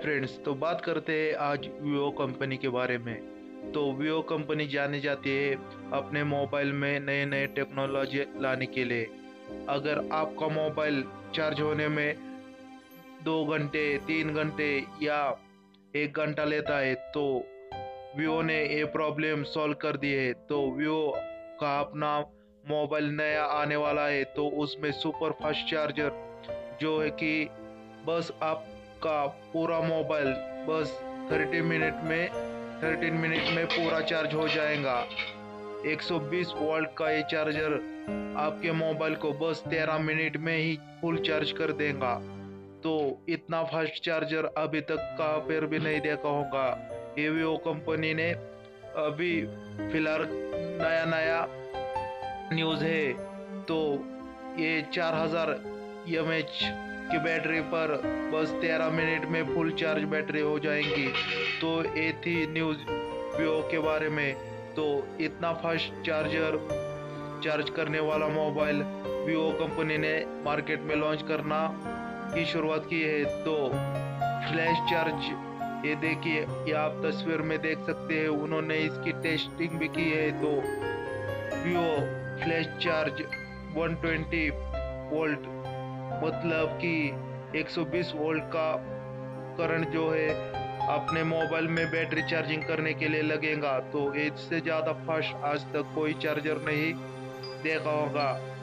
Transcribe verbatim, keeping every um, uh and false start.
Friends, तो बात करते हैं आज वीवो कंपनी के बारे में। तो वीवो कंपनी जानी जाती है अपने मोबाइल में नए नए टेक्नोलॉजी लाने के लिए। अगर आपका मोबाइल चार्ज होने में दो घंटे तीन घंटे या एक घंटा लेता है तो वीवो ने ये प्रॉब्लम सॉल्व कर दी है। तो वीवो का अपना मोबाइल नया आने वाला है, तो उसमें सुपर फास्ट चार्जर जो है कि बस आपका पूरा मोबाइल बस थर्टी मिनट में थर्टीन मिनट में पूरा चार्ज हो जाएगा। एक सौ बीस वोल्ट का ये चार्जर आपके मोबाइल को बस तेरह मिनट में ही फुल चार्ज कर देगा। तो इतना फास्ट चार्जर अभी तक कहाँ पर भी नहीं देखा होगा। ये वीवो कंपनी ने अभी फिलहाल नया नया न्यूज़ है। तो ये चार हजार एम एच की बैटरी पर बस तेरह मिनट में फुल चार्ज बैटरी हो जाएंगी। तो ये थी न्यूज़ वीवो के बारे में। तो इतना फास्ट चार्जर चार्ज करने वाला मोबाइल वीवो कंपनी ने मार्केट में लॉन्च करना की शुरुआत की है। तो फ्लैश चार्ज, ये देखिए, ये आप तस्वीर में देख सकते हैं, उन्होंने इसकी टेस्टिंग भी की है। तो वीवो फ्लैश चार्ज एक सौ बीस वोल्ट मतलब कि एक सौ बीस वोल्ट का करंट जो है अपने मोबाइल में बैटरी चार्जिंग करने के लिए लगेगा। तो इससे ज़्यादा फास्ट आज तक कोई चार्जर नहीं देखा होगा।